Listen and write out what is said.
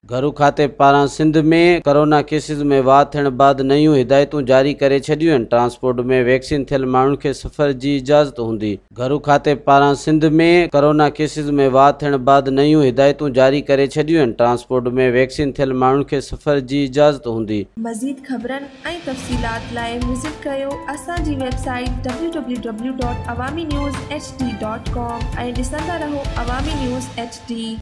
घरू खाते पारां सिंध में कोरोना केसिस में वाह थियण बाद नयूं हिदायतूं जारी करे छॾियूं आहिनि। ट्रांसपोर्ट में वैक्सीन थियल माण्हुनि खे सफ़र जी इजाज़त हूंदी। घरू खाते पारां सिंध में कोरोना केसिस में वाह थियण बाद नयूं हिदायतूं जारी करे छॾियूं आहिनि। ट्रांसपोर्ट में वैक्सीन थियल माण्हुनि खे सफ़र जी इजाज़त हूंदी। मज़ीद ख़बरनि ऐं तफ़सीलात लाइ विज़िट कयो असांजी वेबसाइट www.awamiNewsHD.com ऐं ॾिसंदा रहो अवामी न्यूज़ HD।